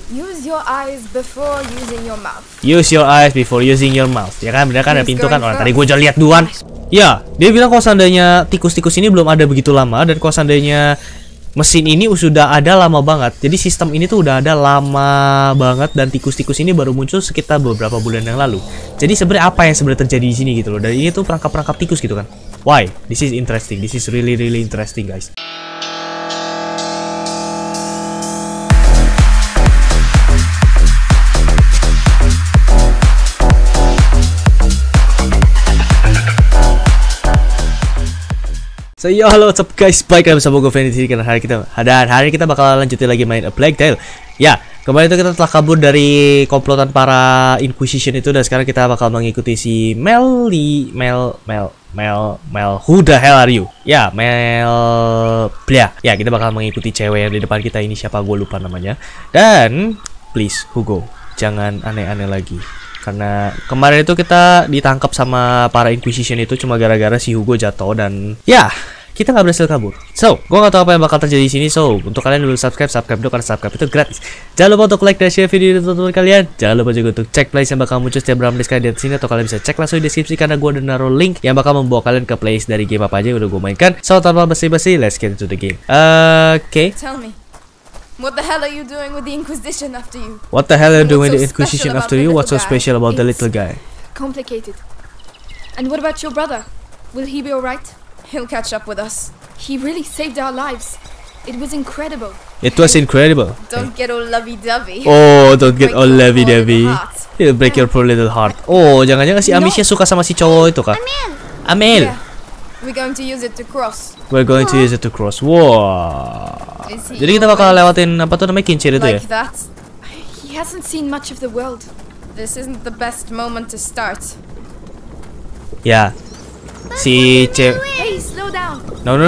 Use your eyes before using your mouth. Use your eyes before using your mouth. Ya kan, bener kan, ada pintu kan? Orang tadi gue udah lihat duluan. Ya, dia bilang kalau seandainya tikus-tikus ini belum ada begitu lama, dan kalau seandainya mesin ini sudah ada lama banget. Jadi sistem ini tuh udah ada lama banget, dan tikus-tikus ini baru muncul sekitar beberapa bulan yang lalu. Jadi sebenarnya apa yang sebenarnya terjadi di sini gitu loh. Dan ini tuh perangkap-perangkap tikus gitu kan. Why? This is interesting. This is really interesting, guys. So yo, halo, what's up guys, baik lagi bersama gue Fanny karena hari kita bakal lanjutin lagi main A Plague Tale. Ya, kemarin itu kita telah kabur dari komplotan para Inquisition itu, dan sekarang kita bakal mengikuti si Mel, who the hell are you? Ya, Mel, ya kita bakal mengikuti cewek yang di depan kita ini, siapa gue lupa namanya. Dan please Hugo, jangan aneh-aneh lagi. Karena kemarin itu kita ditangkap sama para Inquisition itu cuma gara-gara si Hugo jatuh, dan ya kita nggak berhasil kabur. So, gue nggak tahu apa yang bakal terjadi di sini. So, untuk kalian dulu subscribe dulu, karena subscribe itu gratis. Jangan lupa untuk like dan share video ini teman-teman kalian. Jangan lupa juga untuk cek playlist yang bakal muncul setiap berapa menit kalian di sini, atau kalian bisa cek langsung di deskripsi karena gue udah naruh link yang bakal membawa kalian ke playlist dari game apa aja yang udah gue mainkan. So, tanpa basi-basi, let's get into the game. Okay. Tell me, what the hell are you doing with the Inquisition after you? What the hell are you doing with the Inquisition after you? What's so special about the little guy? Complicated. And what about your brother? Will he be alright? He'll catch up with us. He really saved our lives. It was incredible. It was incredible. Don't get all lovey-dovey. Oh, don't get all lovey-dovey. He'll break your poor little heart. Oh, jangan-jangan si Amicia suka sama si cowok itu kah? Amel. Yeah. We're going to use it to cross. We're going to use it to cross. Wow. Jadi kita bakal lewatin apa tuh namanya, kincir itu ya? Like that. He hasn't seen much of the world. This isn't the best moment to start. Ya. Si cewek. Hey, slow down. No,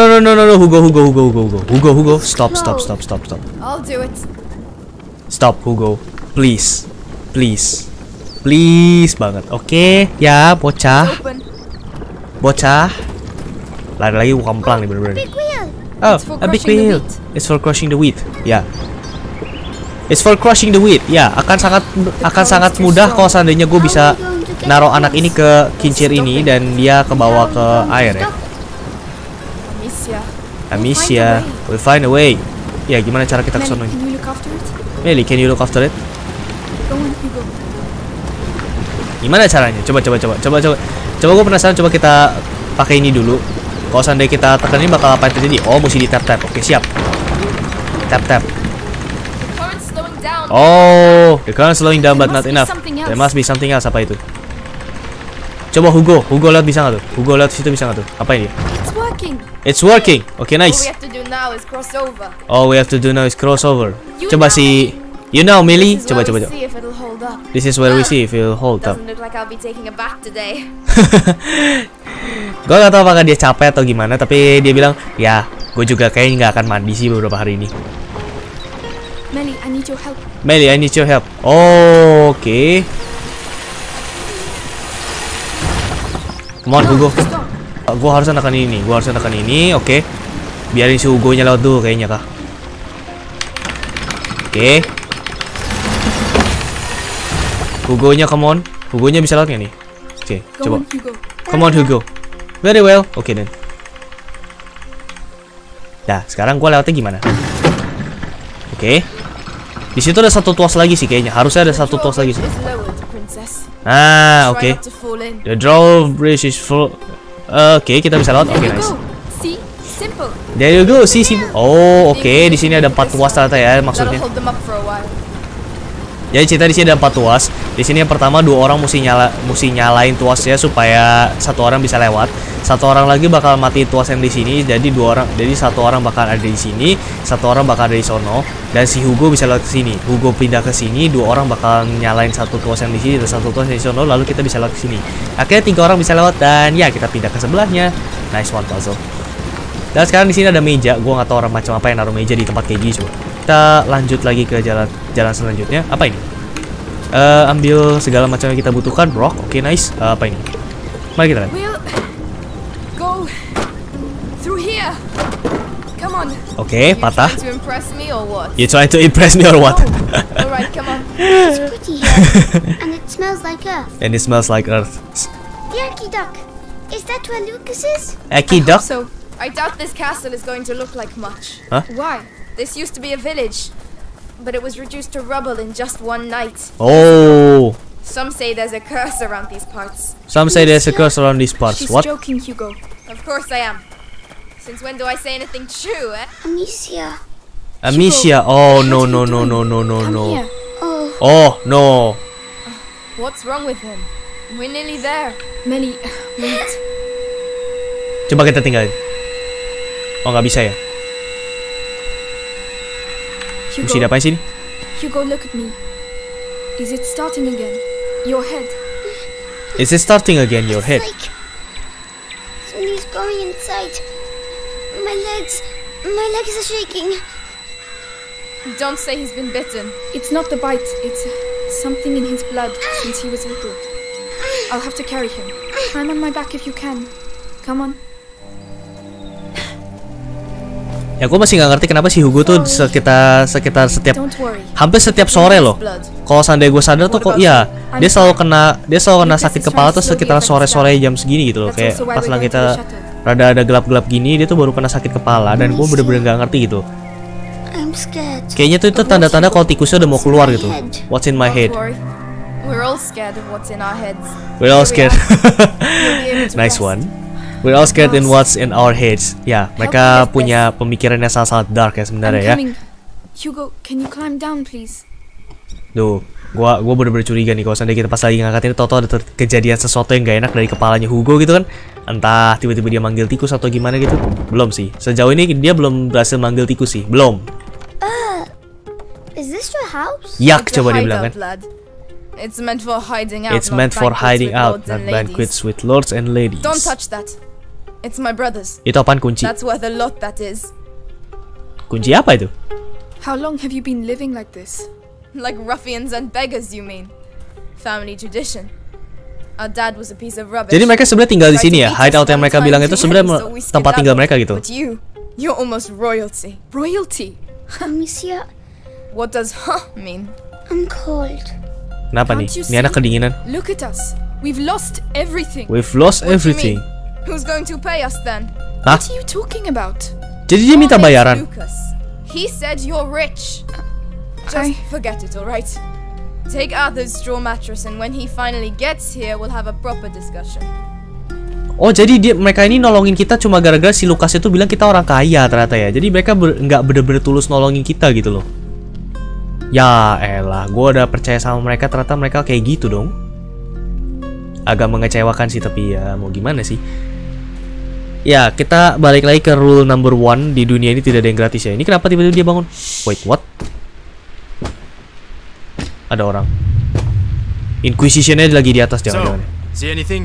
Hugo, stop. I'll do it. Stop, Hugo. Please banget. Oke, ya, bocah. Lari lagi kamplang nih bener-bener. Oh, a big wheel. It's for crushing the wheat. Ya. It's for crushing the wheat. Ya, akan sangat mudah kalau seandainya gue bisa naruh anak ini ke kincir ini dan dia ke bawah ke air ya. Amicia, we'll find a way. Ya, gimana cara kita ke sono? Melly, can you look after it? Gimana caranya? Coba gue penasaran. Coba kita pakai ini dulu. Kalau seandainya kita tekan ini bakal apa yang terjadi? Oh, mesti di tap. Oke, siap. Tap. Oh, the current slowing down but not enough. There must be something else. Apa itu? Coba Hugo lihat bisa nggak tuh? Hugo lihat situ bisa nggak tuh? Apa ini? It's working. Okay, nice. All we have to do now is cross over. All we have to do now is cross over. Coba si, Millie. Coba. This is where we see if it'll hold up. Doesn't look like I'll be taking a bath today. Gue gak tau apakah dia capek atau gimana, tapi dia bilang, ya, gue juga kayaknya nggak akan mandi sih beberapa hari ini. Melly, I need your help. Melly, I need your help. Oh, oke. Come on, Hugo. Gue harus tekan ini. Oke. Biarin si Hugo-nya lewat dulu kayaknya kah. Oke. Hugo-nya, come on. Hugo-nya bisa lewat nggak nih? Oke, coba. Come on, Hugo. Very well. Oke, then. Nah, sekarang gue lewatnya gimana? Oke. Di situ ada satu tuas lagi sih kayaknya. Harusnya ada satu tuas lagi sih. Ah, oke. The drawbridge is full. Oke, kita bisa lewat. Oke, nice. There you go. See. Oh, oke. Di sini ada 4 tuas ternyata ya maksudnya. Jadi cerita di sini ada 4 tuas. Di sini yang pertama 2 orang mesti nyalain tuasnya supaya 1 orang bisa lewat. 1 orang lagi bakal mati tuas yang di sini. Jadi 1 orang bakal ada di sini, 1 orang bakal ada di sono, dan si Hugo bisa lewat ke sini. Hugo pindah ke sini, 2 orang bakal nyalain 1 tuas yang di sini dan 1 tuas yang di sono, lalu kita bisa lewat ke sini. Akhirnya 3 orang bisa lewat, dan ya kita pindah ke sebelahnya. Nice one puzzle. Dan sekarang di sini ada meja. Gua nggak tahu orang macam apa yang naruh meja di tempat kayak gini. Coba kita lanjut lagi ke jalan selanjutnya. Apa ini? Ambil segala macam yang kita butuhkan. Rock. Oke, nice. Apa ini? Mari kita lihat. Oke, patah. You trying to impress me or what? It's pretty here, and it smells like earth. And it smells like earth. The Aki Duck. Is that where Lucas is? Aki I hope duck? so. I doubt this castle is going to look like much. Huh? Why? This used to be a village, but it was reduced to rubble in just one night. Oh. Some say there's a curse around these parts. Some say there's a curse around these parts. She's What? joking, Hugo. Of course I am. Since when do I say anything true, eh? Amicia. Amicia. Oh What no are no you no doing? no no no Come no. here. Oh, Oh no. What's wrong with him? We're nearly there. Melly, wait. Coba kita tinggalin. Oh nggak bisa ya? Mesti Hugo, diapain sini? Hugo, look at me. Is it starting again? Your head. Is it starting again? Your head. like somebody's going inside. My legs are shaking. Don't say he's been bitten. It's not the bite, it's something in his blood since he was little. I'll have to carry him. Climb on my back if you can. Come on. Ya gue masih nggak ngerti kenapa si Hugo tuh sekitar setiap Don't worry. hampir setiap sore loh. Blood. Kalau seandainya gue sadar tuh kok iya dia selalu kena sakit kepala tuh sekitar sore-sore jam segini gitu loh. Kayak pas lah kita rada ada gelap-gelap gini dia tuh baru kena sakit kepala dan gue bener-bener nggak ngerti gitu. I'm scared. Kayaknya tuh itu tanda-tanda kalau tikusnya udah mau keluar gitu. What's in my head? Don't worry. We're all scared of what's in our heads. We're all Here we scared. You'll be able to Nice rest. one. We're all scared in what's in our heads. Ya, mereka punya pemikiran yang sangat-sangat dark ya I'm sebenarnya ya. coming. Hugo, can you climb down please? Duh, gua bener-bener curiga nih kalau seandainya kita pas lagi ngangkat ini tau ada kejadian sesuatu yang gak enak dari kepalanya Hugo gitu kan. Entah tiba-tiba dia manggil tikus atau gimana gitu. Belum sih. Sejauh ini dia belum berhasil manggil tikus sih. Belum. Is this your house? Yak It's a coba dia bilang hideout, kan. lad. It's meant for hiding out. It's not meant for banquets hiding with out, lords not and ladies. banquets with lords and ladies. Don't touch that. It's my brother's. Itu apaan kunci? That's worth a lot, that is. Kunci apa itu? How long have you been living like this? Like ruffians and beggars, you mean? Family tradition. Our dad was a piece of rubbish. Jadi mereka sebenarnya tinggal di Tried to sini ya. beat us Hideout yang one mereka time bilang too itu many, sebenarnya so we tempat tinggal mereka skedaddled. gitu. But you're almost royalty. Royalty? Amicia, What does huh mean? I'm cold. Kenapa nih? Can't you Ini anak see? kedinginan. Look at us. We've lost everything. We've lost What do you everything. mean? Who's going to pay us then? Hah? What are you talking about? Jadi dia minta Your mate's bayaran. Lucas. He said you're rich. Just forget it, alright? Take Arthur's straw mattress, and when he finally gets here, we'll have a proper discussion. Oh jadi mereka ini nolongin kita cuma gara-gara si Lucas itu bilang kita orang kaya ternyata ya. Jadi mereka nggak bener-bener tulus nolongin kita gitu loh. Ya elah, gue udah percaya sama mereka ternyata mereka kayak gitu dong. Agak mengecewakan sih tapi ya mau gimana sih. Ya kita balik lagi ke rule number 1 di dunia ini tidak ada yang gratis ya. Ini kenapa tiba-tiba dia bangun? Wait what? Ada orang. Inquisition-nya lagi di atas jangan-jangan. See anything?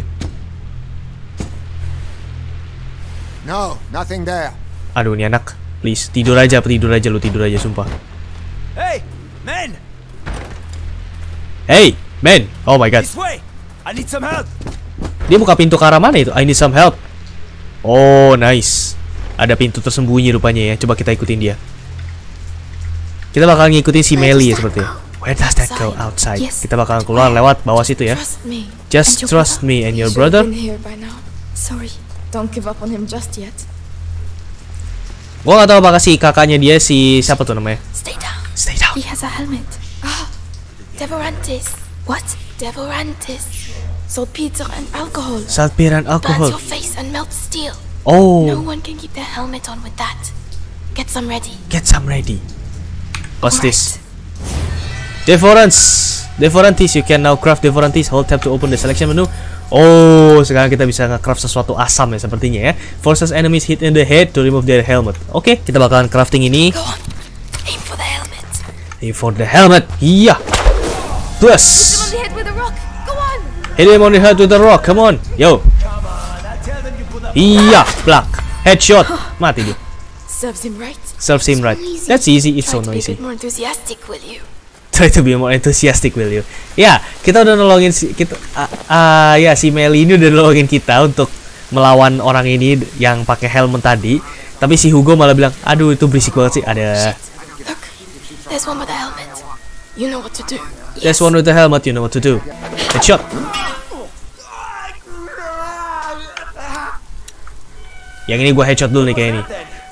No, nothing there. Aduh ini anak, please tidur aja sumpah. Hey, men! Hey, man, oh my god. This way! I need some help! Dia buka pintu ke arah mana itu? I need some help. Oh, nice. Ada pintu tersembunyi rupanya ya. Coba kita ikutin dia. Kita bakal ngikutin si Melly ya seperti. Where does that go? Outside. Yes. Kita bakal keluar lewat bawah situ ya. Trust me. Just And your trust brother. me and your He should brother. have been here by now. Sorry. Don't give up on him just yet. Gua gak tahu apakah si kakaknya dia si siapa tuh namanya? Stay down. Stay down. He has a helmet. Devorantis. What? Devorantis. Saltpeter and alcohol. Saltpeter and Burns alcohol. your face and melts steel. No Oh, one can keep their helmet on with that. Get some ready. get some ready. What's this? Alright. Devorantis, you can now craft Devorantis. Hold tab to open the selection menu. Oh, sekarang kita bisa nge-craft sesuatu asam ya sepertinya ya. Forces enemies hit in the head to remove their helmet. Oke, kita bakalan crafting ini. Go on. Aim for the helmet. Aim for the helmet. Iya. Hit him on Plus. the head with a rock. Go on. Hit him on the head with the rock. Come on. Yo. Iya, plak. Headshot. Mati dia. Serves him right. Serves him right. That's easy. It's so Try to be a noisy. bit more enthusiastic, will you? Try to be more enthusiastic, will you? Ya, kita udah nolongin si Melly ini udah nolongin kita untuk melawan orang ini yang pakai helmet tadi. Tapi si Hugo malah bilang, aduh itu berisik banget sih. Ada. Look, there's one with a helmet. You know what to do. There's one with the helmet, you know what to do. Headshot. Yang ini gue headshot dulu nih kayak ini.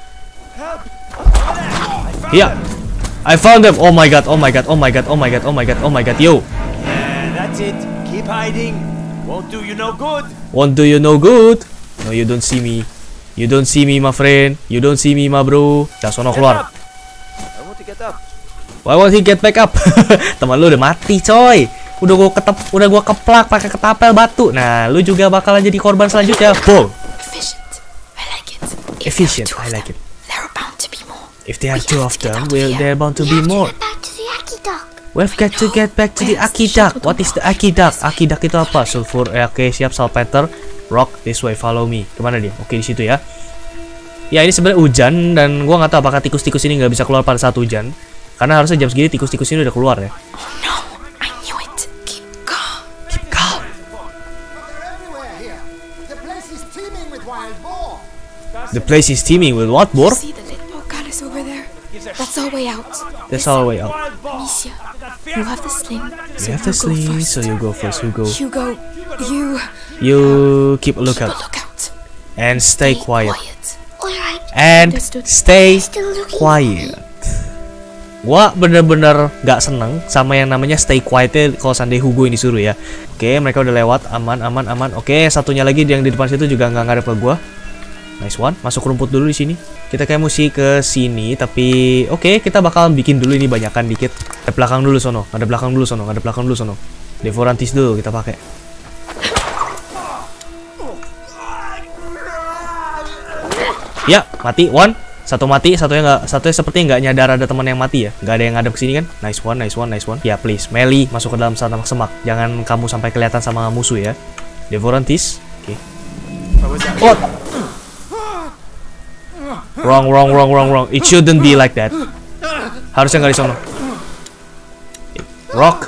Iya. I found them. Oh my god, oh my god, oh my god, oh my god, oh my god, oh my god, yo. That's it. Keep hiding. Won't do you no good. Won't do you no good. No, you don't see me. You don't see me, my friend. You don't see me, my bro. Dah sono keluar. I want to get up. Why won't he get back up? Teman lu udah mati, coy. Udah gua keplak pakai ketapel batu. Nah, lu juga bakalan jadi korban selanjutnya. Boom. Efficient, I like it. There are bound to be more. If there are two of them, there bound to be more. We've got to get back to the Akidak. What is the Akidak? Akidak itu apa? Sulfur. Oke, siap. Saltpeter. Rock. This way. Follow me. Kemana dia? Oke, di situ ya. Ya, ini sebenarnya hujan dan gua nggak tahu apakah tikus-tikus ini nggak bisa keluar pada saat hujan. Karena harusnya jam segini tikus-tikus ini udah keluar ya. Oh no, I knew it. Keep calm. Keep calm. The place is teeming with what, boar? See the little goddess over there? That's our way out. That's our way out. Amicia, you have the sling. You have the sling, so you go first. Hugo. Hugo, You keep a lookout. And stay quiet. Alright. And stay Still looking. quiet. Gua bener-bener gak seneng sama yang namanya stay quiet kalau seandainya Hugo ini disuruh ya. Oke, mereka udah lewat, aman. Oke, satunya lagi yang di depan situ juga nggak ngarep ke gua. Nice one. Masuk rumput dulu di sini. Kita kayak mesti ke sini, tapi oke, kita bakal bikin dulu ini banyakan dikit. Ada belakang dulu sono. Devorantis dulu kita pakai. Ya, mati one. Satu mati, satunya seperti nggak nyadar ada teman yang mati ya. Nggak ada yang ngadep ke sini kan? Nice one. Ya, please, melee masuk ke dalam semak. Jangan kamu sampai kelihatan sama musuh ya. Devorantis. Oke. Oh. Wrong. It shouldn't be like that. Harusnya nggak di sono. Rock.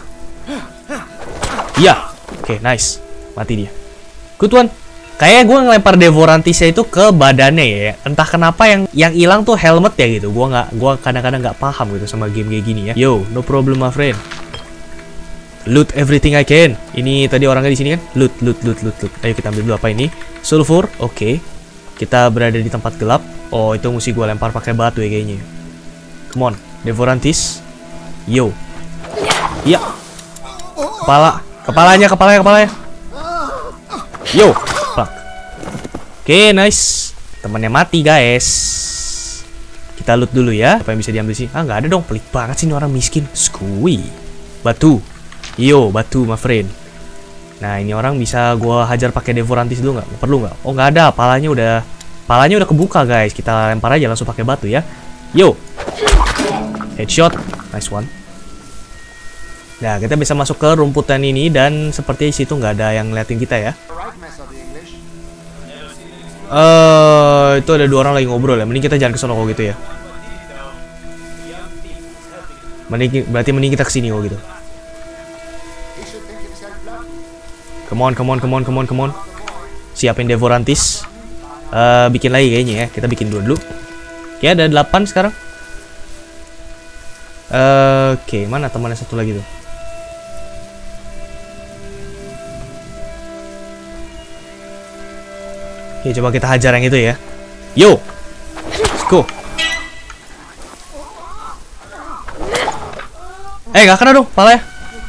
Ya. Oke, nice. Mati dia. Good one. Kayaknya gue ngelempar Devorantisnya itu ke badannya ya. Entah kenapa yang hilang tuh helmet ya gitu. Gua kadang-kadang nggak paham gitu sama game kayak gini ya. Yo, no problem my friend. Loot everything I can. Ini tadi orangnya di sini kan? Loot. Ayo kita ambil dulu apa ini? Sulfur. Oke. Kita berada di tempat gelap. Oh, itu mesti gue lempar pakai batu ya kayaknya. Come on, Devorantis. Yo. Ya. Kepalanya. Yo. Plak. Oke, nice. Temannya mati, guys. Kita loot dulu ya. Apa yang bisa diambil sih? Ah, nggak ada dong. Pelit banget sih ini orang miskin. Skui. Batu. Yo, batu, my friend. Nah, ini orang bisa gue hajar pakai Devorantis dulu nggak? Perlu nggak? Oh, nggak ada. Palanya udah kebuka, guys. Kita lempar aja langsung pakai batu ya. Yo. Headshot. Nice one. Nah, kita bisa masuk ke rumputan ini dan seperti situ nggak ada yang ngeliatin kita ya. Itu ada dua orang lagi ngobrol ya. Mending kita jangan ke sono kok gitu ya. Berarti mending kita kesini kok gitu. Come on. Siapin Devorantis. Bikin lagi kayaknya ya. Kita bikin dulu. Oke, ada 8 sekarang. Oke, mana temannya satu lagi tuh? Oke, coba kita hajar yang itu ya. Yo, let's go. Gak kena dong, pala ya.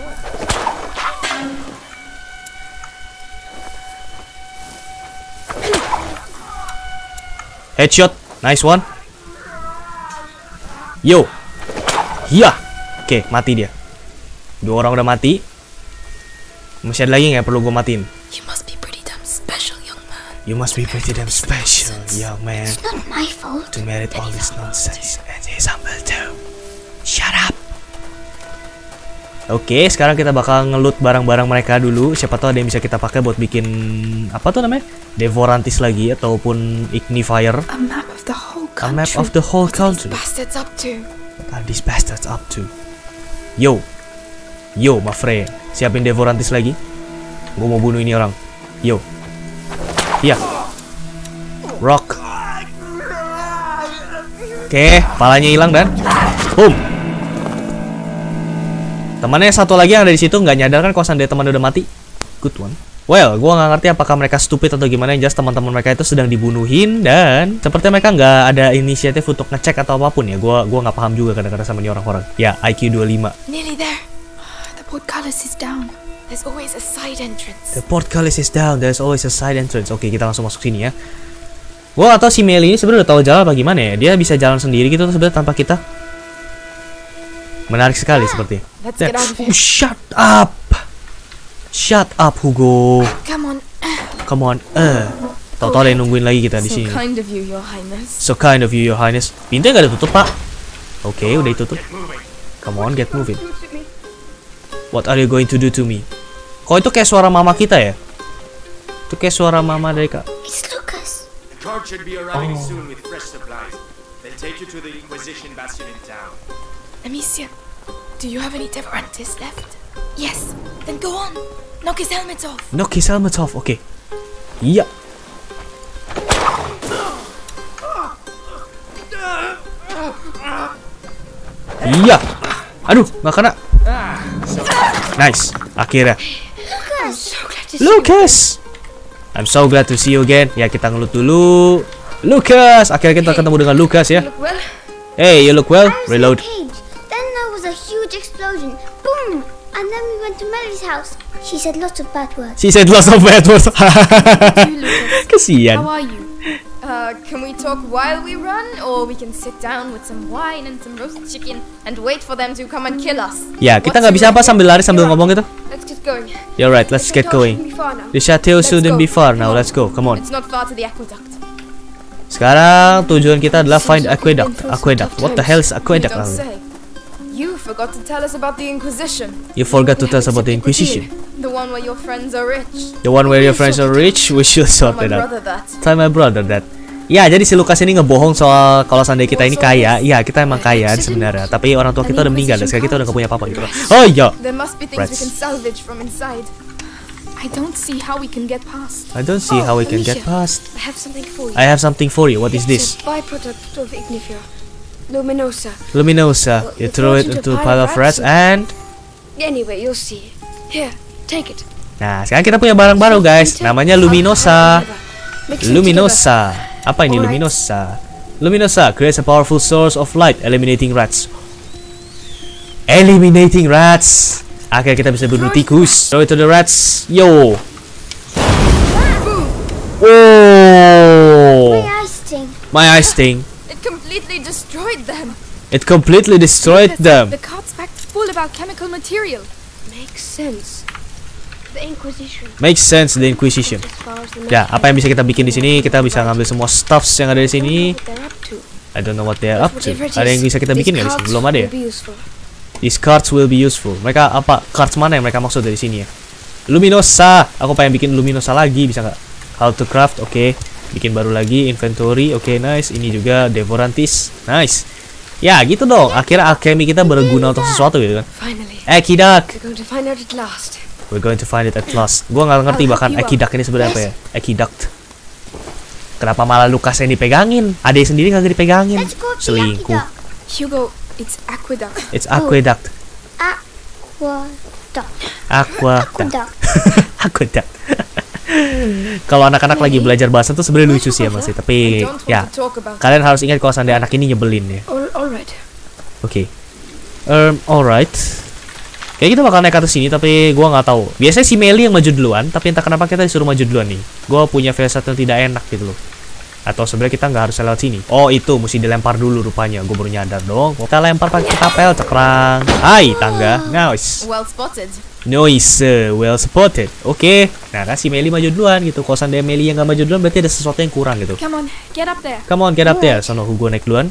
Headshot, nice one. Yo, iya. Oke, mati dia. Dua orang udah mati. Masih ada lagi nggak perlu gue matiin? You must be pretty damn special, young man. You must be pretty damn special, young man. It's not my fault. To merit all this nonsense, and he's humble too. Shut up. Oke, sekarang kita bakal ngeloot barang-barang mereka dulu. Siapa tahu ada yang bisa kita pakai buat bikin apa tuh namanya? Devorantis lagi ataupun Ignifier. A map of the whole country. A map of the whole country. What are these bastards up to? What are these bastards up to? Yo, my friend. Siapin Devorantis lagi. Gue mau bunuh ini orang. Yo, iya. Rock. Oke, palanya hilang dan boom. Temannya satu lagi yang ada di situ nggak nyadar kan kalau seandainya teman udah mati. Good one. Well, gua nggak ngerti apakah mereka stupid atau gimana. Yang jelas teman-teman mereka itu sedang dibunuhin dan seperti mereka nggak ada inisiatif untuk ngecek atau apapun ya. Gua nggak paham juga kadang-kadang sama ini orang-orang. Ya, IQ 25. Nearly there. The portcullis is down. There's always a side entrance. The portcullis is down. There's always a side entrance. Oke, kita langsung masuk sini ya. Gua atau si Meli ini sebenarnya udah tahu jalan apa gimana ya. Dia bisa jalan sendiri gitu sebenarnya tanpa kita. Menarik sekali seperti. Let's get out of here. Shut up. Shut up, Hugo. Come on. Come on. Tahu-tahu ada yang nungguin lagi kita di So sini. kind of you, Your Highness. So kind of you, Your Highness. Pintunya nggak ditutup, Pak. Oke, udah ditutup. Come on, get moving. What are you going to do to me? Kok itu kayak suara mama kita ya? Itu kayak suara mama dari Kak. It's Lucas. The cart should be arriving soon with fresh supplies. They'll take you to the Inquisition bastion in town. Amicia, do you have any Devorantis left? Yes. Then go on. Knock his helmet off. Knock his helmet off. Oke. Iya. Iya. Aduh, nggak kena. Nice. Akhirnya. Lucas. I'm so glad to see you again. Ya, kita ngelut dulu. Lucas. Akhirnya kita ketemu dengan Lucas ya. Look well. Hey, you look well. I was Reload. in the cage. Then there was a huge explosion. Boom! And then we went to Melly's house. She said lots of bad words. She said lots of bad words. You, Lucas. Kesian. How are you? Can we talk while we run, or we can sit down with some wine and some roast chicken and wait for them to come and kill us? Ya, kita nggak bisa apa sambil lari sambil ngomong gitu. Let's get going. You're right. Let's get going. The chateau shouldn't be far now. Let's go. Come on. It's not far to the aqueduct. Sekarang tujuan kita adalah find aqueduct. Aqueduct. What the hell is You aqueduct? don't say. You forgot to tell us about the Inquisition. You forgot to tell us about the Inquisition. The one where your friends are rich. The one where your friends are rich. We should Tell sort my it out. brother that. Tell my brother that. Ya, jadi si Lucas ini ngebohong soal kalau seandainya kita ini kaya. Ya, kita emang kaya sebenarnya. Tapi orang tua kita udah meninggal dan sekarang kita udah gak punya apa-apa gitu. Oh iya. There must be things we Rats. can salvage from inside. I don't see how we can get past. I don't see how we can get past. I have something for you. I have something for you. What is this? It's a byproduct of Ignifera. Luminosa. Luminosa. You throw it into a pile of rats and... Anyway, you'll see. Here, take it. Nah, sekarang kita punya barang baru guys. Namanya Luminosa. Mix it Luminosa. Apa ini Luminosa? Luminosa creates a powerful source of light, eliminating rats. Eliminating rats. Akhirnya kita bisa bunuh tikus. Throw it to the rats. Yo. Oh. My eyes sting. My eyes sting. It completely destroyed them. It completely destroyed them. The cart's packed full of alchemical material. together. Makes sense. The Inquisition. Makes sense, the Inquisition. As far as the Ya, apa yang bisa kita bikin di sini? Kita bisa ngambil semua stuffs yang ada di sini. what they're up to. I don't know what they are up to. Whatever it Ada yang is, bisa kita these bikin nggak di sini? cards Belum ada ya. will be useful. These cards will be useful. Mereka apa? Cards mana yang mereka maksud dari sini ya? Luminosa. Aku pengen bikin Luminosa lagi, bisa nggak? How to craft? Oke. Bikin baru lagi. Inventory. Oke, nice. Ini juga Devorantis. Nice. Ya, gitu dong. Akhirnya alchemy kita berguna untuk sesuatu gitu kan. Finally, Aqueduct. we're going to find out at last. We're going to find it at last. Gua nggak ngerti bahkan Aqueduct ini sebenarnya apa ya? Aqueduct. Kenapa malah Lucas yang dipegangin? Adek sendiri kagak dipegangin. Let's go to the Selingkuh. aqueduct. Hugo, it's aqueduct. It's aqueduct. Aqueduct. Aqueduct. Kalau anak-anak lagi belajar bahasa tuh sebenarnya lucu sih ya Mas, tapi I don't want ya to talk about kalian harus ingat kalau seandainya anak ini nyebelin ya. All right. Oke. Alright. Kayak kita bakal naik ke atas sini tapi gua nggak tahu. Biasanya si Meli yang maju duluan, tapi entah kenapa kita disuruh maju duluan nih. Gua punya firasat yang tidak enak gitu loh. Atau sebenarnya kita nggak harus lewat sini. Oh itu mesti dilempar dulu rupanya. Gue baru nyadar dong. Kita lempar pakai ketapel cekrang. Hai tangga. Nice. well spotted. Noise, well spotted. Oke. Nah kan si Meli maju duluan gitu. Kalau seandainya Meli yang nggak maju duluan berarti ada sesuatu yang kurang gitu. Come on, get up there. Come on, get up there. Sono Hugo naik duluan.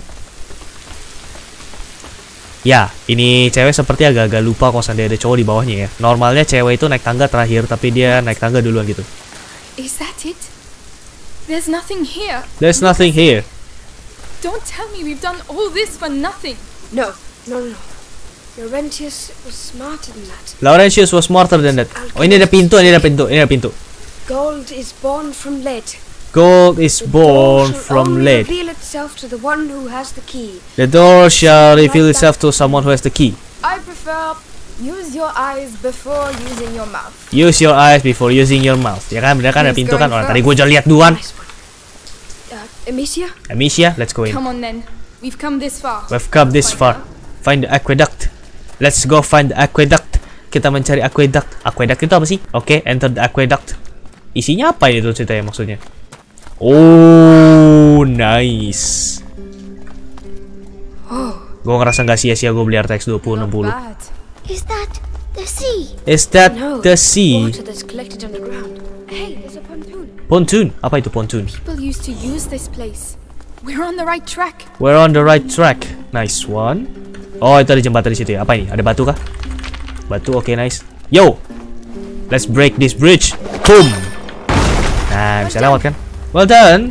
Ya, ini cewek seperti agak-agak lupa kalau seandainya ada cowok di bawahnya ya. Normalnya cewek itu naik tangga terakhir, tapi dia naik tangga duluan gitu. Is that it? There's nothing here. There's nothing here. Don't tell me we've done all this for nothing. No. Laurentius was smarter than that. Laurentius was smarter than that. Oh ini ada pintu, ini ada pintu, ini ada pintu. Gold is born from lead. Gold is The door born shall from only lead. reveal itself to the one who has the key. The door shall reveal itself to someone who has the key. I prefer Use your eyes before using your mouth. Use your eyes before using your mouth. Ya kan, bener kan, ada pintu kan? Orang tadi gue udah lihat duluan. Amicia? Amicia, let's go in. Come on then. We've come this far. We've come this far. Find the aqueduct. Let's go find the aqueduct. Kita mencari aqueduct. Aqueduct itu apa sih? Oke, enter the aqueduct. Isinya apa itu ceritanya maksudnya? Oh, nice. Gue ngerasa nggak sia-sia gue beli RTX 2060. Is that the sea? Is that the sea? Water that's collected underground. Hey, there's a pontoon. Pontoon? Apa itu pontoon? People used to use this place. We're on the right track. We're on the right track. Nice one. Oh, itu ada jembatan di situ ya. Apa ini? Ada batu kah? Batu, oke, nice. Yo, let's break this bridge. Boom. Nah, bisa lewat kan? Well done.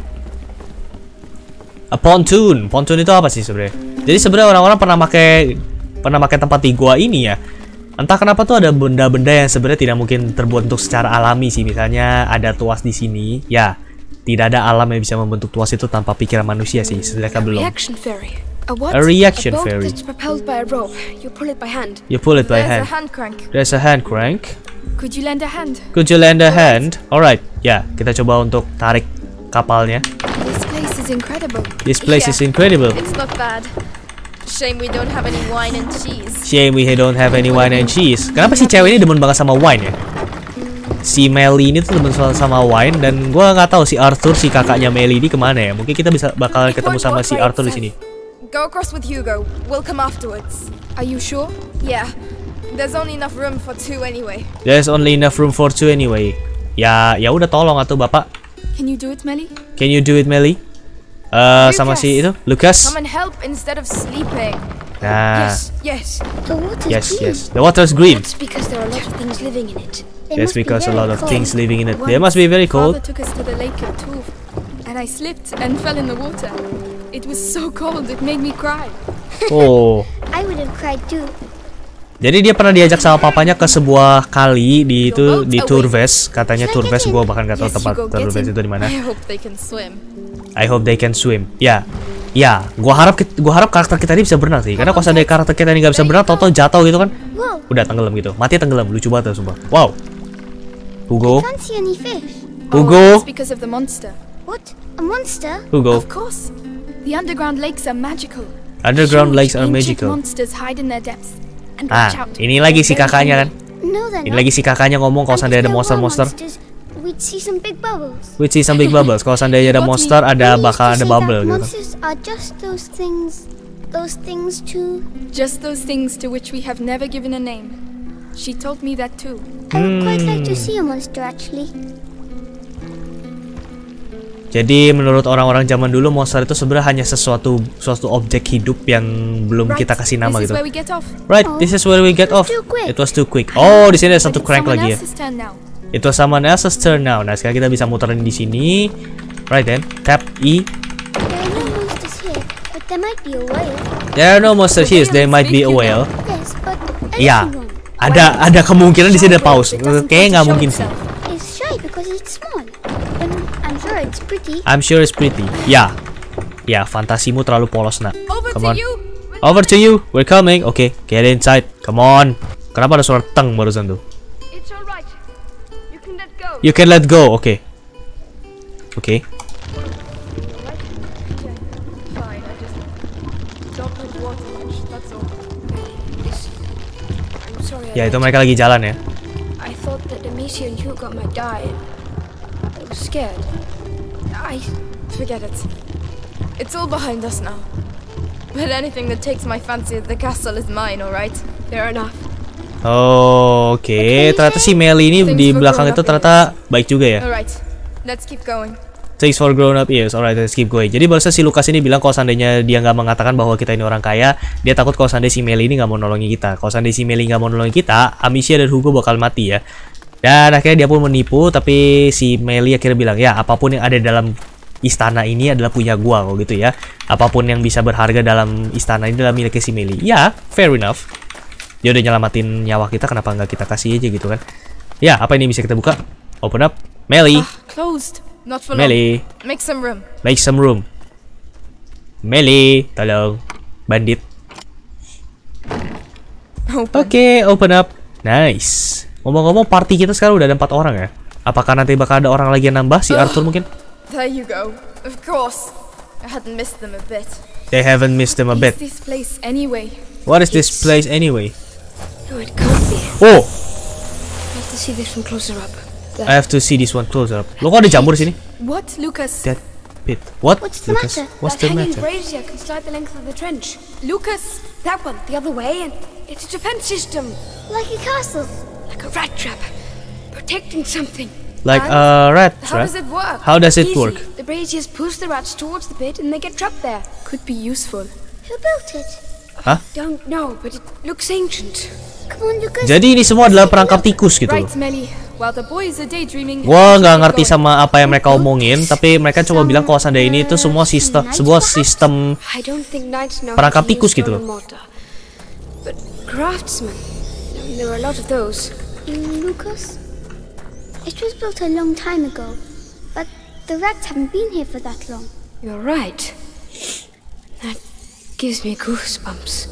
A pontoon. Pontoon itu apa sih sebenarnya? Jadi sebenarnya orang-orang pernah pakai tempat di gua ini ya. Entah kenapa tuh ada benda-benda yang sebenarnya tidak mungkin terbuat untuk secara alami sih. Misalnya ada tuas di sini. Ya, tidak ada alam yang bisa membentuk tuas itu tanpa pikiran manusia sih. Sedangkan belum. Reaction ferry. A what? A reaction A boat ferry. that's propelled by a rope. You pull it by hand. You pull it by There's hand. a hand crank. There's a hand crank. Could you lend a hand? Could you lend a hand? Alright, ya, kita coba untuk tarik kapalnya. This place is incredible. This place Yeah. is incredible. It's not bad. Shame we don't have any wine and cheese. Shame we don't have any wine and cheese. Kenapa si cewek ini demen banget sama wine ya? Si Melly ini tuh demen sama wine, dan gua nggak tahu si Arthur, si kakaknya Melly ini kemana ya? Mungkin kita bakal ketemu sama si Arthur di sini. Go across with Hugo. We'll come afterwards. Are you sure? Yeah. There's only enough room for two anyway. There's only enough room for two anyway. Ya udah, tolong atuh Bapak. Can you do it, Melly? Can you do it, Melly? Sama si itu, Lucas. Come and help instead of sleeping. Nah, Yes. The water's yes, green. yes. The water's green. That's because there are a lot of things living in it. They That's must be because a very lot of cold. things living in it. They must be very Father cold. took us to the lake at Tuve, and I slipped and fell in the water. It was so cold, it made me cry. Oh. I would have cried too. Jadi dia pernah diajak sama papanya ke sebuah kali di Turves, katanya Turves. Gua bahkan nggak tahu tempat Turves itu di mana. I hope they can swim. I hope they can swim. Ya, gua harap karakter kita ini bisa berenang sih. Karena kalau seandainya karakter kita ini nggak bisa berenang, tau-tau jatuh gitu kan, Whoa, udah tenggelam gitu, mati tenggelam, lucu banget sumpah. Wow. Hugo, can't see any fish. Oh, Hugo, it's because of the monster. What? A monster? Hugo. Of course. The underground lakes are magical. Underground Huge, lakes are ancient magical. monsters hide in their depths. And watch out. Ini lagi si They're kakaknya kan. No, they're Ini not. lagi si kakaknya ngomong kalau And if seandainya ada there were monster-monster. monsters, we'd see some big bubbles. We see some big bubbles. Kalau seandainya ada monster, ada They used bakal to ada say bubble that gitu. monsters are just those things too. Just those things to which we have never given a name. She told me that too. I would quite like to see a monster actually. Jadi menurut orang-orang zaman dulu, monster itu sebenarnya hanya suatu objek hidup yang belum Right, kita kasih nama this is gitu. where we get off. Right, this is where we get off. too quick. It was too quick. Oh, di sini ada satu It's crank someone lagi ya. else's turn now. It was someone else's turn now. Nah, sekarang kita bisa muterin di sini. Right then, tap E. There are no monsters here, but there might be a whale. There are no monsters here. There might be a whale. Yes, but Ya, anything wrong. ada kemungkinan di sini ada Shy paus. bird that doesn't Kayaknya want nggak to show mungkin sih. itself. It's shy because it's small. But I'm sure it's pretty. I'm sure it's pretty. Ya, fantasimu terlalu polos nak. Over Come to on. you. Over to you. We're coming. Okay, get inside. Come on. Kenapa ada suara teng barusan tuh? It's all right. You can let go. You can let go. Okay. Okay. Fine, I just don't drink water much, that's all. I'm sorry. Ya, itu mereka lagi jalan ya. I thought that Amicia and Hugo might die. I was scared. Forget it. It's all behind us now. But anything that takes my fancy at the castle is mine, alright? Fair enough. Oh, oke. Ternyata si Melly ini di belakang itu ternyata baik juga ya. Alright, let's keep going. Thanks for grown up ears. Alright, let's keep going. Jadi barusan si Lucas ini bilang kalau seandainya dia nggak mengatakan bahwa kita ini orang kaya, dia takut kalau seandainya si Melly ini nggak mau nolongin kita. Kalau seandainya si Melly nggak mau nolongin kita, Amicia dan Hugo bakal mati ya. Dan akhirnya dia pun menipu, tapi si Melly akhirnya bilang, ya apapun yang ada dalam istana ini adalah punya gua kok gitu ya. Apapun yang bisa berharga dalam istana ini adalah miliknya si Melly. Ya, fair enough. Dia udah nyelamatin nyawa kita, kenapa nggak kita kasih aja gitu kan? Ya, apa ini bisa kita buka? Open up. Melly. Closed. Not for long. Melly. Make some room. Make some room. Melly, tolong. Bandit. open. Oke, open up. Nice. Ngomong-ngomong, party kita sekarang udah ada 4 orang ya. Apakah nanti bakal ada orang lagi yang nambah? Si Arthur mungkin? There you go. Of course. I hadn't missed them a bit. They haven't missed them a bit. What's this place anyway? What is this place anyway? No, it can't be. Oh, I have to see this one closer up. I have to see this one closer up. Lo kok ada jamur sini? What, Lucas? That bit. What? What's the Lucas? matter? What's That the hanging matter? brazier can slide the length of the trench. Lucas! That one, the other way, and it's a defense system. Like a castle. Like a rat trap. Protecting something. Like a rat How trap? does it work? How does it Easy. work? The braziers push the rats towards the pit and they get trapped there. Could be useful. Who built it? Don't know, but it looks ancient. Come on, Lucas. Jadi ini semua adalah perangkap tikus gitu loh. Right, Melly. While the boys are daydreaming. Gua nggak ngerti sama apa yang mereka omongin, tapi mereka coba bilang kalau seandainya ini itu semua sebuah sistem I don't think knights know perangkap how to tikus use gitu loh. stone and mortar. But craftsmen, there are a lot of those. Lucas? It was built a long time ago. But the rats haven't been here for that long. You're right. That gives me goosebumps.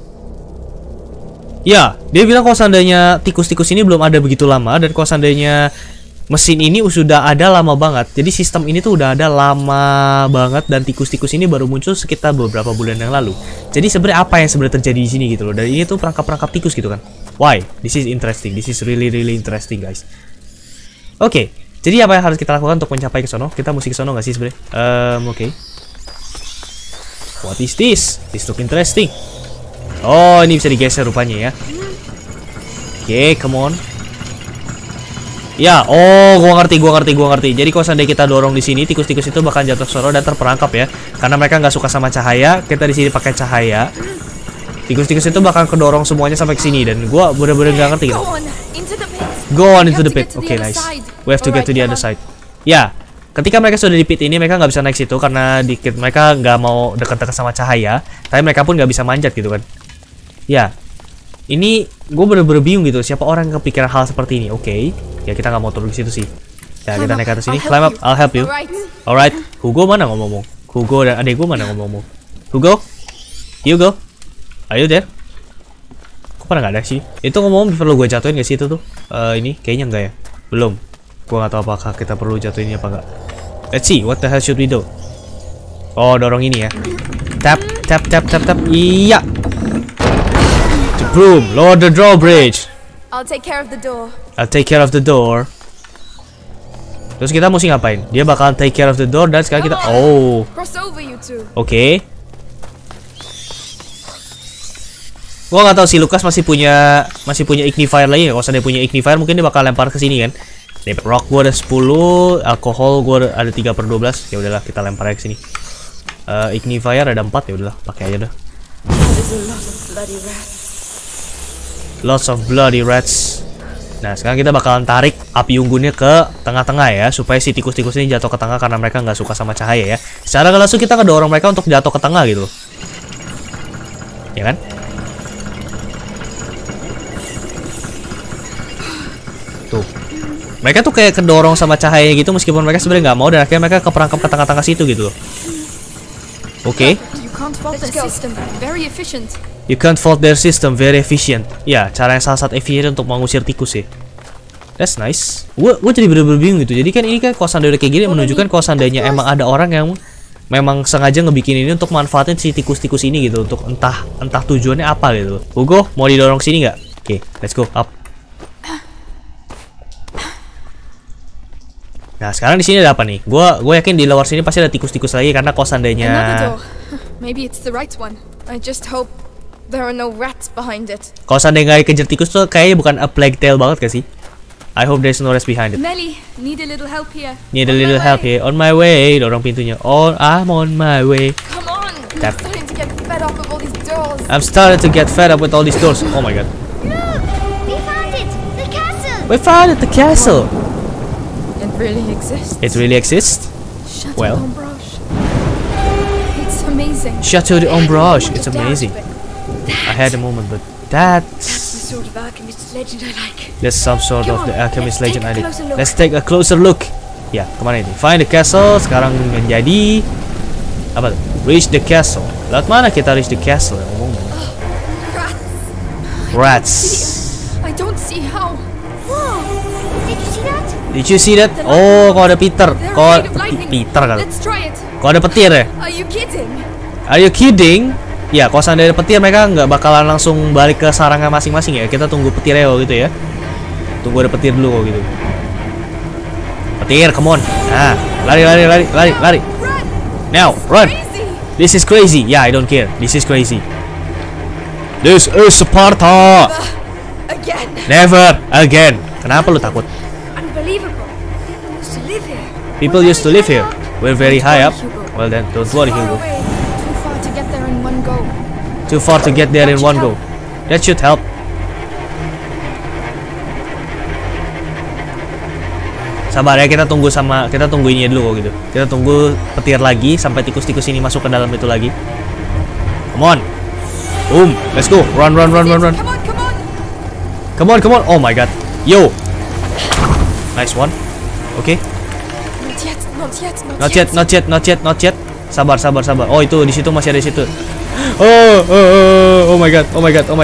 Ya, dia bilang kalau seandainya tikus-tikus ini belum ada begitu lama, dan kalau seandainya mesin ini sudah ada lama banget. Jadi sistem ini tuh udah ada lama banget, dan tikus-tikus ini baru muncul sekitar beberapa bulan yang lalu. Jadi sebenarnya apa yang sebenarnya terjadi di sini gitu loh. Dan ini tuh perangkap-perangkap tikus gitu kan. Why? This is interesting. This is really interesting, guys. Oke, jadi apa yang harus kita lakukan untuk mencapai ke sono? Kita mesti ke sono nggak sih sebenarnya? Oke. What is this? This look interesting. Oh, ini bisa digeser rupanya ya. Oke, come on. Ya, oh, gua ngerti. Jadi kalau seandainya kita dorong di sini, tikus-tikus itu bakal jatuh sono dan terperangkap ya. Karena mereka nggak suka sama cahaya. Kita di sini pakai cahaya. Tikus-tikus itu bakal kedorong semuanya sampai ke sini, dan gua bener-bener nggak ngerti gitu. Go on into the pit. Go on into the We pit. have to get to the Oke, other nice. side. We have to get to the other side. Ya, ketika mereka sudah di pit ini, mereka nggak bisa naik situ karena dikit mereka nggak mau dekat-dekat sama cahaya. Tapi mereka pun nggak bisa manjat gitu kan. Ya, ini gue bener-bener bingung gitu. Siapa orang yang kepikiran hal seperti ini? Oke, ya kita nggak mau turun di situ sih. Ya, kita naik ke atas sini. Climb up, I'll help you. Alright. Alright, Hugo mana ngomong-ngomong? Hugo dan adek gue mana ngomong-ngomong? Hugo, Hugo, are you there? Kok pada nggak ada sih? Itu ngomong perlu gue jatuhin gak sih itu tuh? Ini kayaknya enggak ya. Belum. Gue nggak tahu apakah kita perlu jatuhin ini apa enggak. Let's see, what the hell should we do? Oh, dorong ini ya. Tap. Iya. Boom, lower the drawbridge. I'll take care of the door. I'll take care of the door. Terus kita mesti ngapain? Dia bakal take care of the door, dan sekarang kita Cross over, you two. Oke. Gua nggak tahu si Lucas masih punya ignifier lagi. Kalau dia punya ignifier mungkin dia bakal lempar ke sini kan. Rock gua ada 10, alkohol gua ada 3/12. Ya udahlah, kita lempar aja ke sini. Ignifier ada 4, ya udahlah, pakai aja dah. Lots of bloody rats. Nah, sekarang kita bakalan tarik api unggunnya ke tengah-tengah ya, supaya si tikus-tikus ini jatuh ke tengah karena mereka nggak suka sama cahaya ya. Secara nggak langsung kita ngedorong mereka untuk jatuh ke tengah gitu, ya kan? Tuh, mereka tuh kayak kedorong sama cahaya gitu meskipun mereka sebenarnya nggak mau, dan akhirnya mereka keperangkap ke tengah-tengah situ gitu loh. Oke. You can't fault the system. Very efficient. You can't fault their system, very efficient. Ya, cara yang salah satu efisien untuk mengusir tikus ya. That's nice. Gue jadi bener-bener bingung gitu. Jadi kan ini kan kalau seandainya kayak gini menunjukkan kalau seandainya emang ada orang yang memang sengaja ngebikin ini untuk manfaatin si tikus-tikus ini gitu, untuk entah tujuannya apa gitu. Hugo, mau didorong sini nggak? Oke, let's go up. Nah, sekarang di sini ada apa nih? Gue yakin di luar sini pasti ada tikus-tikus lagi karena kalau seandainya Another door. Maybe it's the right one. I just hope there are no rats behind it. kalau seandainya nggak dikejar tikus tuh kayaknya bukan a plague tale banget gak sih? I hope there's no rats behind it. Melly, need a little help here. Need a little help here. On my way. Dorong pintunya. Oh, I'm on my way. Come on! Tap. I'm starting to get fed up with all these doors. I'm starting to get fed up with all these doors. Oh my god. Look! We found it! The castle! We found it, the castle. It really exists. It really exists? Chateau Well. d'Ombrage. It's amazing. Chateau d'Ombrage. It's Doubt, amazing. but I had a moment, but that's the sort of alchemist legend I like. that's some sort of Come the on, alchemist let's legend take a I closer did. look. Let's take a closer look. Ya, kemana ini? Find the castle. Sekarang menjadi apa tuh? Reach the castle. Lewat mana kita reach the castle? Ngomong. Rats. I don't see how. Whoa! Did you see that? Did you see that? Oh, kok ada Peter. They're Kok afraid of lightning. Peter kali. Let's try it. Kok ada petir ya? Are you kidding? Are you kidding? Ya, kalau seandainya ada petir mereka nggak bakalan langsung balik ke sarangnya masing-masing ya. Kita tunggu petirnya gitu ya. Tunggu ada petir dulu kok gitu. Petir, come on. Nah, lari. Now, run. This is crazy. Yeah, I don't care. This is crazy. This is Sparta. Again. Never again. Kenapa lu takut? Unbelievable. People used to live here. People used to live here. We're very high up. Well then, don't worry, Far Hugo. away. Too far to get there in one go. Too far to get there in one go. That should help. Sabar ya, kita tunggu ini dulu kok gitu. Kita tunggu petir lagi sampai tikus-tikus ini masuk ke dalam itu lagi. Come on. Boom, let's go. Run. Come on. Oh my god. Yo. Nice one. Okay. Not yet. Sabar. Oh, itu di situ masih ada di situ. Oh my god.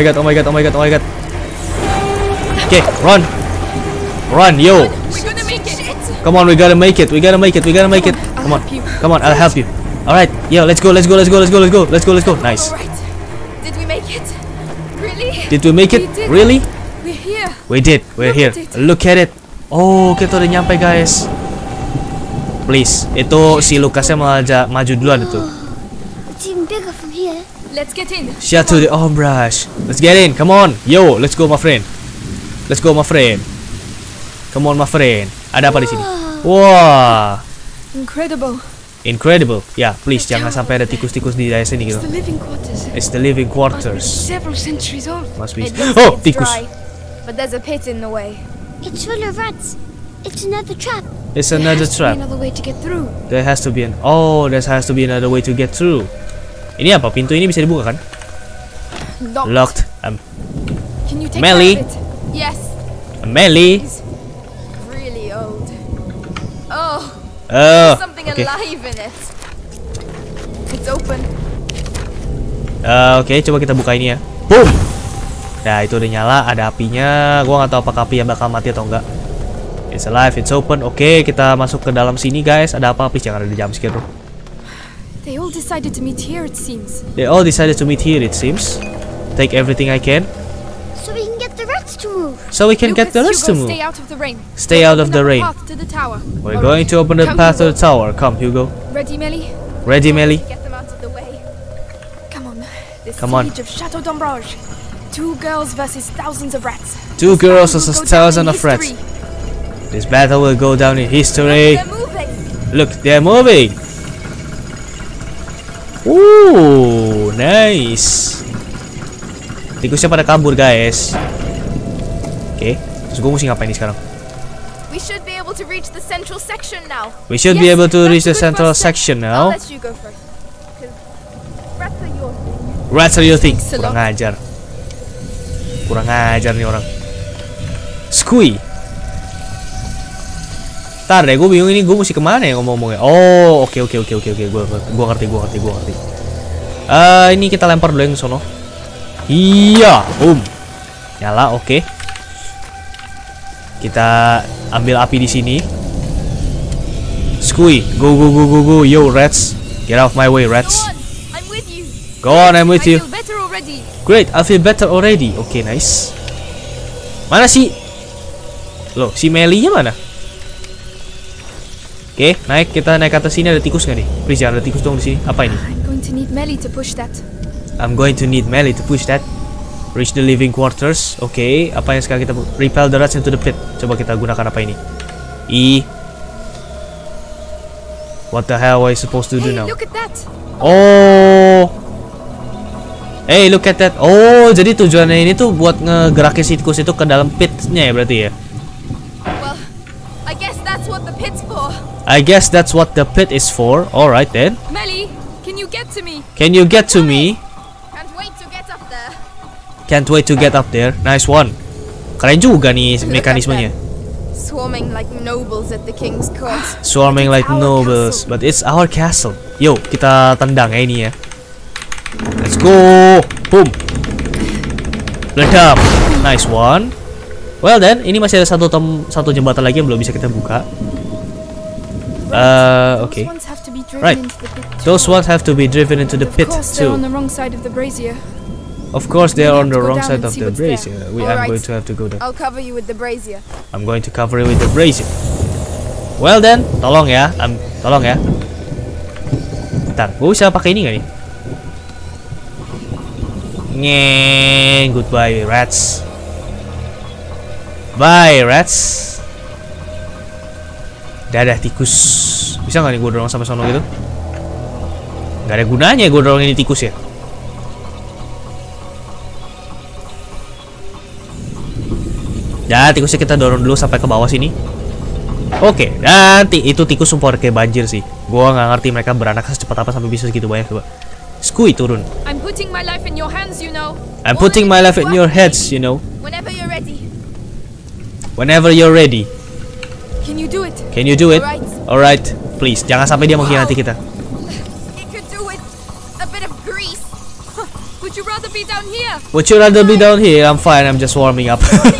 Okay, run, yo. Come on, we gotta make it. Come on, I'll help you. All right, yo, let's go. Nice. Alright. Did we make it? Really? Did we make it? Really? We're here. We're here. Look at it. Oh, kita udah nyampe, guys. Please, itu si Lucasnya maju duluan itu. It's even bigger from here. Let's get in. Shout to the Ombrage. Let's get in. Come on. Yo, let's go, my friend. Come on, my friend. Ada apa di sini? Wah. Incredible. Ya, please jangan sampai ada tikus-tikus di daerah sini gitu. It's the living quarters. Several centuries old. Must be. It looks Oh, like it's tikus. dry, but there's a pit in the way. It's full of rats. It's another trap. It's another trap. Another way to get through. There has to be another way to get through. Ini apa? Pintu ini bisa dibuka kan? Locked. Can you take Melly. care of it? Yes. Melly. He's really old. Oh, Oh, something oke. alive in it. It's open. Oke, coba kita buka ini ya. Boom. Nah, itu udah nyala, ada apinya. Gua nggak tahu apakah apinya bakal mati atau enggak. It's alive, it's open. Oke, kita masuk ke dalam sini, guys. Ada apa? Please jangan ada jump scare, bro. They all decided to meet here, it seems. They all decided to meet here, it seems. Take everything I can, So we can get the rats to move. so we can get the rest to Hugo, move. stay out of the rain. Stay out of the rain. Path to the tower. We're going to open the Come, path to Hugo. the tower. Come, Hugo. Ready, Melly? Ready, Melly? Get them out of the way. Come on. The Come on. siege of Chateau d'Ombrage. 2 girls versus thousands of rats. Two This girls battle will versus go down thousands in of rats. history. This battle will go down in history. They're moving. Look, they're moving. Ooh, nice. Tikusnya pada kabur, guys. Oke, terus gue mesti ngapain nih sekarang? We should be able to reach the central section now. We should be Yes, able to that's reach a the good central first step. section I'll now. let you go first. 'Cause rats are your thing. Rats are your thing. Thanks a Kurang lot. ajar. Kurang ajar nih orang. Squee. Ntar deh, gue bingung ini gue mesti kemana ya ngomong-ngomongnya. Oh, oke. Gue ngerti. Ini kita lempar dulu yang sono. Iya, nyala, oke. Kita ambil api di sini. Squee, go, yo rats, get out of my way, Go rats. on, I'm with you. Go on, I'm with I you. feel better already. Great, I feel better already. Oke, nice. Mana sih? Loh, si Melly-nya mana? Oke, kita naik ke atas sini. Ada tikus nggak nih? Please jangan ada tikus dong di sini. Apa ini? I'm going to need Melly to push that. I'm going to need Melly to push that. Reach the living quarters. Oke, apa yang sekarang kita repel the rats into the pit. Coba kita gunakan apa ini? What the hell are you supposed to do Hey, now? look at that. Oh. Hey, look at that. Oh, jadi tujuannya ini tuh buat ngegerakin si tikus itu ke dalam pitnya ya berarti ya? Well, I guess that's what the pit's for. I guess that's what the pit is for. Alright then. Melly, can you get to me? Can you get to me? Can't wait to get up there. Can't wait to get up there. Nice one. Keren juga nih Look at mekanismenya. them, swarming like nobles at the king's court. Swarming like Our nobles, castle. but it's our castle. Yo, kita tendang ya ini ya. Let's go. Boom. Ledam. Nice one. Well then, ini masih ada satu jembatan lagi yang belum bisa kita buka. Okay. Right. Those ones have to be driven into the pit too. Of course, they are on the wrong side of the brazier. I'm going to have to go there. I'll cover you with the brazier. I'm going to cover it with the brazier. Well then, tolong ya. Tolong ya. Bentar, gue bisa pakai ini nggak nih? Goodbye rats. Bye rats. Dadah tikus. Bisa nggak nih gue dorong sampai sono gitu? Gak ada gunanya gue dorong ini tikus ya. Dan tikusnya kita dorong dulu sampai ke bawah sini. Oke, dan itu tikus sumpah kayak banjir sih. Gua nggak ngerti mereka beranak secepat apa sampai bisa segitu banyak coba. Skui turun. I'm putting my life in your hands, you know. I'm putting my life in your heads, you know. Whenever you're ready. Whenever you're ready. Can you do it? Can you do it? Alright, please. Jangan sampai dia mengkhianati kita. It could do with a bit of grease. Would you rather be down here? Would you rather be down here? I'm fine. I'm just warming up.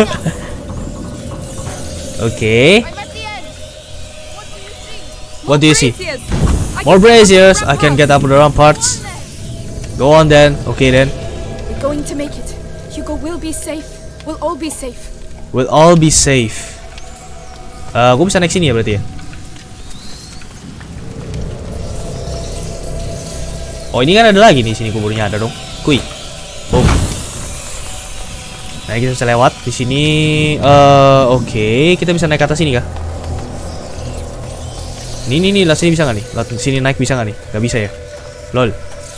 Okay. I'm at the end. What do you see? More braziers. I can get up the ramparts. Go on then. Okay then. We're going to make it. Hugo will be safe. We'll all be safe. We'll all be safe. Gue bisa naik sini ya berarti ya? Oh ini kan ada lagi nih sini kuburnya ada dong. Kui. Boom. Nah kita bisa lewat di sini. Oke, kita bisa naik ke atas sini kah? Nih, lah sini bisa nggak nih? Lah sini naik bisa nggak nih? Gak bisa ya? Lol.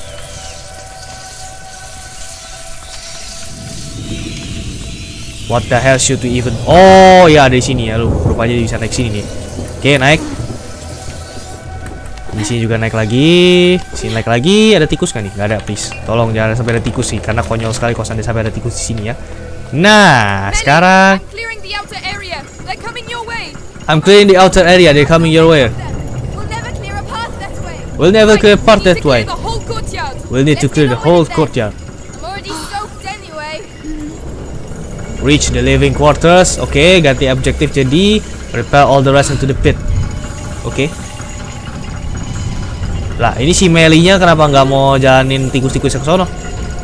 What the hell should we even? Oh ya ada di sini ya, lu rupanya bisa naik sini nih. Oke naik. Di sini juga naik lagi. Sini naik lagi. Ada tikus nggak nih? Gak ada, please. Tolong jangan sampai ada tikus sih, karena konyol sekali kalau sampai ada tikus di sini ya. Nah, sekarang I'm clearing the outer area. They're coming your way. I'm clearing the outer area. They're coming your way. We'll never clear a path that way. We'll never clear a path that way. The whole courtyard. We'll need to clear the whole courtyard. I'm already soaked anyway. Reach the living quarters. Oke, ganti objektif jadi repel all the rest into the pit. Oke. Lah, ini si Melinya kenapa nggak mau jalanin tikus-tikus ke sono?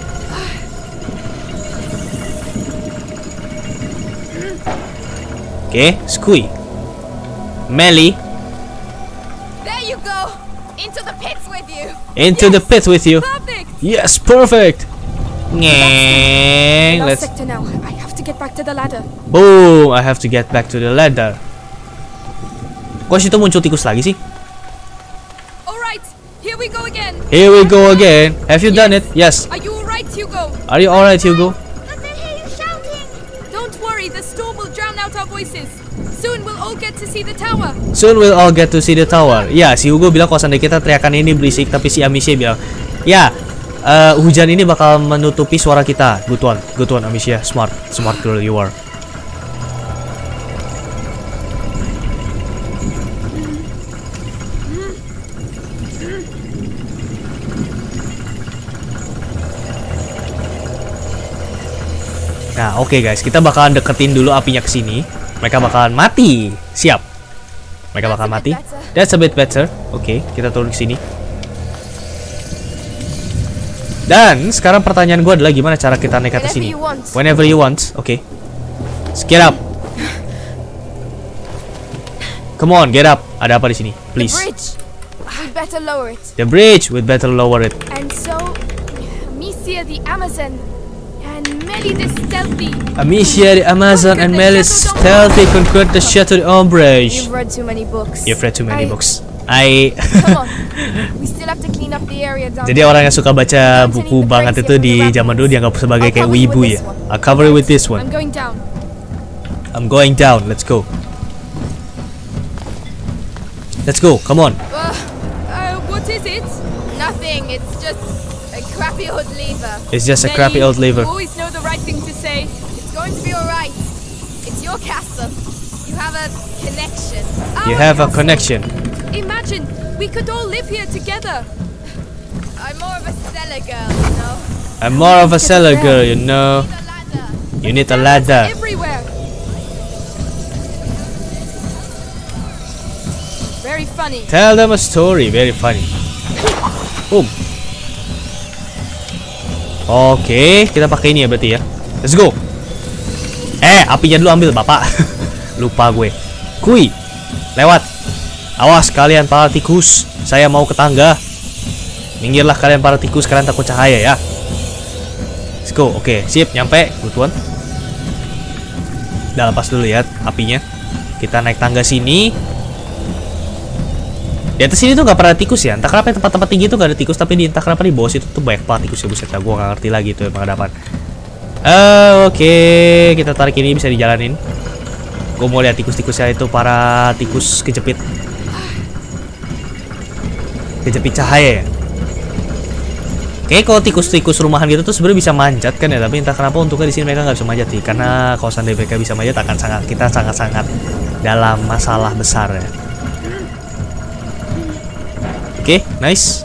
Oke, Skui. Melly. There you go. Into the pits with you. Into the pit with you. Perfect. Yes, perfect. Ngeng. Last Let's. sector now. I have to get back to the ladder. Boom. I have to get back to the ladder. Kok situ muncul tikus lagi sih? All right. Here we go again. Here we go again. Have you done it? Yes. Are you all right, Hugo? Are you alright, Hugo? But I hear you shouting. Don't worry. The storm will drown out our voices. Soon we'll all get to see the tower. Soon we'll all get to see the tower. Ya, si Hugo bilang kalau seandainya kita teriakan ini berisik, tapi si Amicia bilang, ya, hujan ini bakal menutupi suara kita. Good one, Amicia. Smart girl you are. Nah, oke guys, kita bakalan deketin dulu apinya ke sini. Mereka bakalan mati. Siap. Mereka bakalan mati. That's a bit better. Oke, kita turun ke sini. Dan sekarang pertanyaan gue adalah gimana cara kita naik ke atas sini? Whenever you want. Oke. Get up. Come on, get up. Ada apa di sini? Please. The bridge. We'd better lower it. The bridge. We'd better lower it. And so, Amicia the Amazon and Melly the Stealthy. Amicia the Amazon and Melly Stealthy conquered the Chateau d'Ombrage. You've read too many books. You've read too many books. Come on. We still have to clean up the area down. Jadi orang yang suka baca buku banget itu di zaman dulu dianggap sebagai kayak wibu ya. I'll cover it with this one. I'm going down. I'm going down. Let's go. Let's go. Come on. What is it? Nothing. It's just a crappy old lever. It's just a crappy old lever. You always know the right thing to say. It's going to be alright. It's your castle. You have a connection. You have a connection. Imagine, we could all live here together. I'm more of a cellar girl, you know. I'm more of a cellar girl, you know. See the ladder. You need a ladder. Everywhere. Very funny. Tell them a story. Very funny. Boom. Oke, kita pakai ini ya berarti ya. Let's go. Apinya dulu ambil, Bapak. Lupa gue. Kui. Lewat. Awas kalian para tikus. Saya mau ke tangga. Minggirlah kalian para tikus, kalian takut cahaya ya. Let's go. Oke, sip, nyampe. Tuan. Udah lepas dulu ya apinya. Kita naik tangga sini. Di atas sini tuh gak pernah tikus ya. Entah kenapa tempat-tempat tinggi tuh gak ada tikus, tapi entah kenapa di bawah situ tuh banyak banget tikus ya. Buset dah, gue gak ngerti lagi tuh emang ada apaan. Oke, kita tarik ini, bisa dijalanin. Gue mau lihat tikus-tikusnya itu, para tikus kejepit. Kejepit cahaya ya. Oke, kalau tikus-tikus rumahan gitu tuh sebenarnya bisa manjat kan ya, tapi entah kenapa untuknya di sini mereka nggak bisa manjat sih. Karena kalau seandainya mereka bisa manjat akan kita sangat-sangat dalam masalah besar ya. Oke, nice.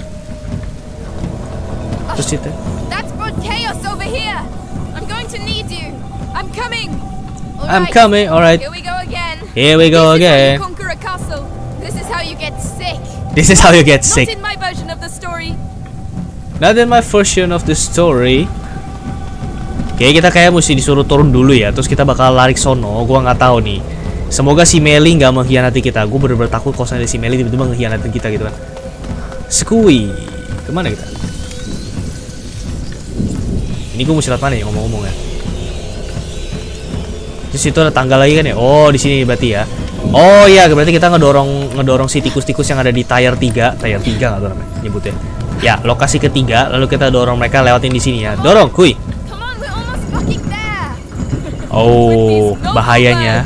Terus itu. That's brought chaos over here. I'm going to need you. I'm coming. I'm coming. All right. Here we go again. Here we go again. This is how you conquer a castle. This is how you get sick. This is how you get sick. Not in my version of the story. Not in my version of the story. Oke, kita kayak mesti disuruh turun dulu ya. Terus kita bakal lari ke sono. Gua nggak tahu nih. Semoga si Melly nggak mengkhianati kita. Gue bener-bener takut kalau si Melly tiba-tiba mengkhianati kita gitu kan. Skui. Kemana kita? Ini gue mesti lihat mana ya ngomong-ngomong ya. Di situ ada tangga lagi kan ya. Oh, di sini berarti ya. Oh iya, berarti kita ngedorong si tikus-tikus yang ada di tier 3. Tier 3 nggak tahu namanya nyebutnya. Ya, lokasi ketiga. Lalu kita dorong mereka lewatin di sini ya. Dorong, kuy. Oh, bahayanya.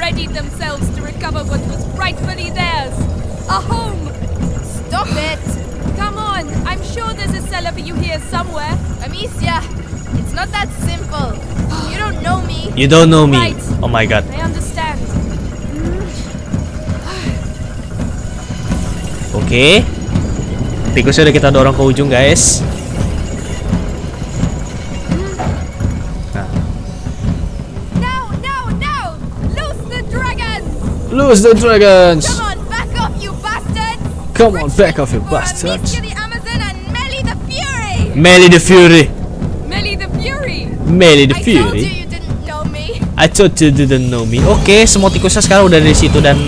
Stop it! Come on! I'm sure there's a cellar for you here somewhere. Amicia, it's not that simple. You don't know me. You don't know me. Right. Oh my god. I understand. Oke. Tikusnya udah kita dorong ke ujung, guys. No! Loose the dragons! Lose the dragons! Come on, back off, you bastards! Come on, back off, you bastards! Amicia the Amazon and Melly the Fury! Melly the Fury! Melly the Fury! Melly the I told Fury! you didn't know me. I thought you didn't know me. Oke, semua tikusnya sekarang udah di situ dan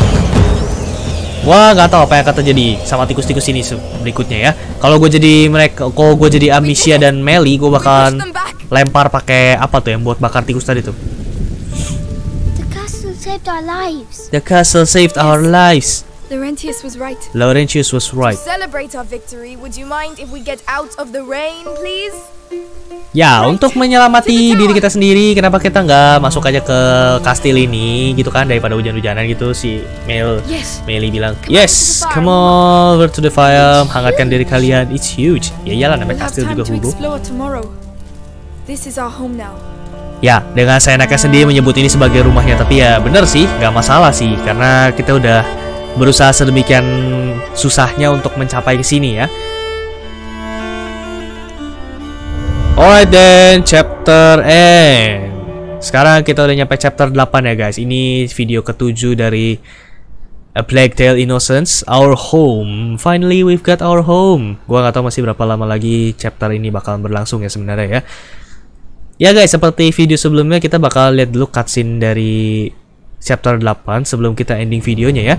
wah, nggak tahu apa yang akan terjadi sama tikus-tikus ini berikutnya ya. Kalau gue jadi Amicia dan Melly, gue bakalan lempar pakai apa tuh yang buat bakar tikus tadi tuh. The castle saved our lives. The castle saved our lives. Laurentius was right. Laurentius was right. To celebrate our victory, would you mind if we get out of the rain, please? Ya, untuk menyelamati diri kita sendiri, kenapa kita nggak masuk aja ke kastil ini gitu kan, daripada hujan-hujanan gitu. Si Melly bilang, yes, come on, over to the fire, hangatkan diri kalian, it's huge. Ya iyalah, namanya kastil juga Hugo. This is our home now. Ya, dengan saya enaknya sendiri menyebut ini sebagai rumahnya, tapi ya bener sih, nggak masalah sih, karena kita udah berusaha sedemikian susahnya untuk mencapai ke sini ya. Alright then, chapter end. Sekarang kita udah nyampe chapter 8 ya guys. Ini video ke-7 dari A Plague Tale Innocence, Our Home. Finally we've got our home. Gua nggak tahu masih berapa lama lagi chapter ini bakalan berlangsung ya sebenarnya ya. Ya guys, seperti video sebelumnya kita bakal lihat dulu cutscene dari chapter 8 sebelum kita ending videonya ya.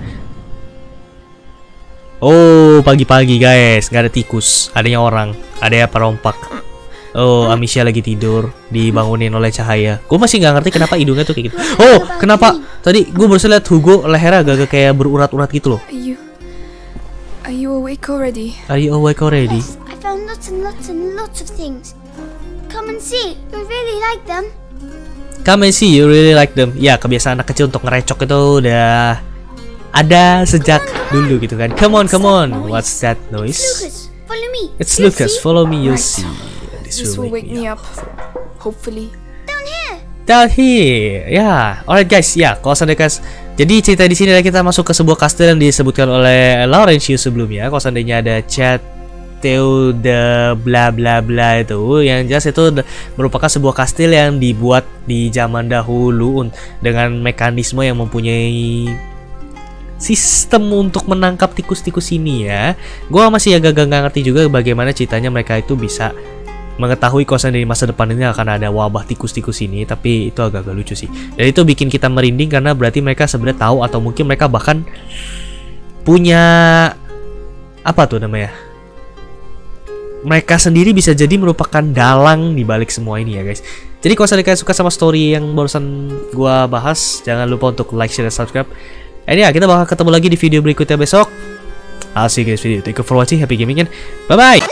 Oh, pagi-pagi guys, nggak ada tikus, adanya orang, ada perompak. Oh, Amicia lagi tidur, dibangunin oleh cahaya. Gue masih nggak ngerti kenapa hidungnya tuh kayak gitu. Oh, kenapa? Tadi gue baru lihat Hugo lehernya agak kayak berurat-urat gitu loh. Are you awake already? Are you awake already? Yes, I found lots and lots and lots of things. Come and see, you really like them. Come and see, you really like them. Ya, kebiasaan anak kecil untuk ngerecok itu udah ada sejak dulu gitu kan. Come on, come on. What's that noise? Lucas, follow me. It's Lucas, follow me, you'll see. This will wake me up, hopefully. Down here, ya, alright guys, ya, kalau seandainya guys, jadi cerita di sini adalah kita masuk ke sebuah kastil yang disebutkan oleh Laurentius sebelumnya. Kalau seandainya ada chat Castle de bla bla bla itu. Yang jelas itu merupakan sebuah kastil yang dibuat di zaman dahulu dengan mekanisme yang mempunyai sistem untuk menangkap tikus-tikus ini ya. Gua masih agak gak ngerti juga bagaimana ceritanya mereka itu bisa mengetahui kawasan dari masa depan ini akan ada wabah tikus-tikus ini, tapi itu agak lucu sih. Dan itu bikin kita merinding karena berarti mereka sebenarnya tahu atau mungkin mereka bahkan punya apa tuh namanya? Mereka sendiri bisa jadi merupakan dalang di balik semua ini ya guys. Jadi kalau kalian suka sama story yang barusan gua bahas, jangan lupa untuk like, share, dan subscribe. Ini ya, kita bakal ketemu lagi di video berikutnya besok. I'll see you guys video. Thank you for watching. Happy gaming and bye bye.